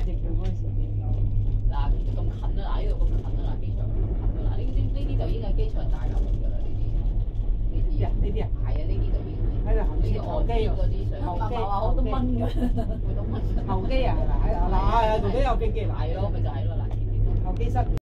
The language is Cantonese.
隻腳嗰陣時見到。 嗱咁近啦，嗱呢度咁近啦，嗱機場咁近啦，嗱呢啲就已經係機場大樓嚟㗎啦，呢啲呢啲啊， 係啊，呢啲就已經係喺度行呢啲後機嗰啲上後機話好多蚊㗎，好多蚊。 後機啊，係咪？嗱，仲都有飛機嚟。 係咯，咪就係咯，嗱。 後機室。